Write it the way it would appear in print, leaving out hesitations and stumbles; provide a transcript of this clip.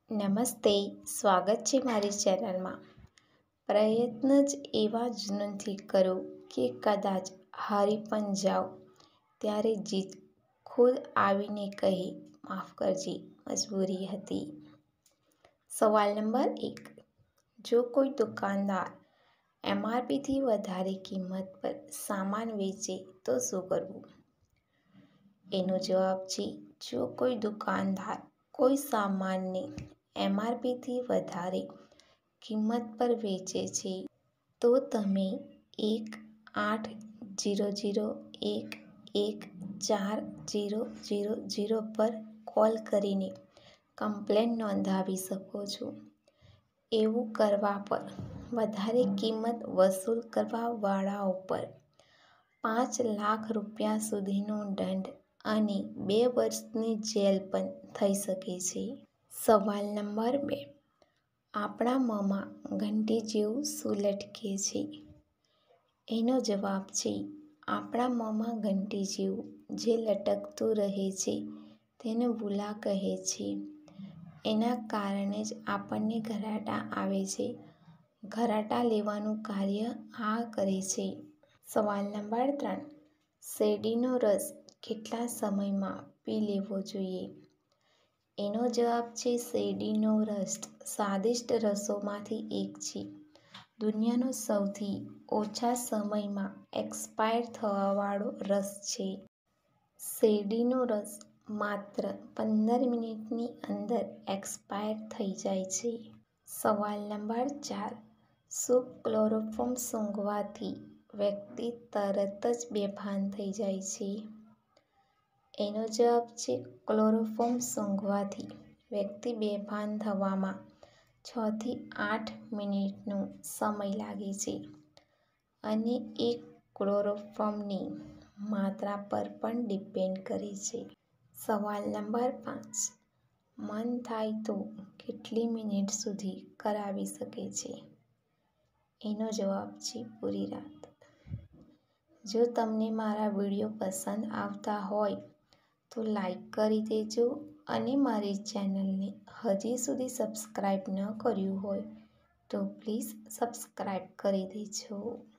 નમસ્તે, સ્વાગત છે મારી ચેનલમાં. પ્રયત્ન જ એવા જુનૂનથી કરો કે કદાચ હારી પણ જાઓ ત્યારે જીત ખુદ આવીને કહે, માફ કરજે, મજબૂરી હતી. સવાલ નંબર 1. જો કોઈ દુકાનદાર MRPથી વધારે કિંમત પર સામાન વેચે તો શું કરવું? એનો જવાબ છે, જો કોઈ દુકાનદાર કોઈ સામાનને MRPથી વધારે કિંમત પર વેચે છે તો તમે 1-800-114000 પર કોલ કરીને કમ્પ્લેન નોંધાવી શકો છો. એવું કરવા પર વધારે કિંમત વસૂલ કરવાવાળાઓ પર 5 લાખ રૂપિયા સુધીનો દંડ અને 2 વર્ષની જેલ પણ થઈ શકે છે. સવાલ નંબર 2. આપણા મોંમાં ઘંટી જેવું શું લટકે છે? એનો જવાબ છે, આપણા મોંમાં ઘંટી જેવું જે લટકતું રહે છે તેને બુલા કહે છે. એના કારણે જ આપણને ઘરાટા આવે છે. ઘરાટા લેવાનું કાર્ય આ કરે છે. સવાલ નંબર 3. શેરડીનો રસ કેટલા સમયમાં પી લેવો જોઈએ? એનો જવાબ છે, શેરડીનો રસ સ્વાદિષ્ટ રસોમાંથી એક છે. દુનિયાનો સૌથી ઓછા સમયમાં એક્સપાયર થવાવાળો રસ છે. શેરડીનો રસ માત્ર 15 મિનિટની અંદર એક્સપાયર થઈ જાય છે. સવાલ નંબર 4. શું ક્લોરોફોર્મ સૂંઘવાથી વ્યક્તિ તરત જ બેભાન થઈ જાય છે? એનો જવાબ છે, ક્લોરોફોર્મ સૂંઘવાથી વ્યક્તિ બેભાન થવામાં 6 થી 8 મિનિટનો સમય લાગે છે અને એ ક્લોરોફોર્મની માત્રા પર પણ ડિપેન્ડ કરે છે. સવાલ નંબર 5. મન થાય તો કેટલી મિનિટ સુધી કરાવી શકે છે? એનો જવાબ છે, પૂરી રાત. જો તમને મારા વિડીયો પસંદ આવતા હોય તો લાઈક કરી દેજો અને મારી ચેનલને હજી સુધી સબસ્ક્રાઈબ ન કર્યું હોય તો પ્લીઝ સબસ્ક્રાઈબ કરી દેજો.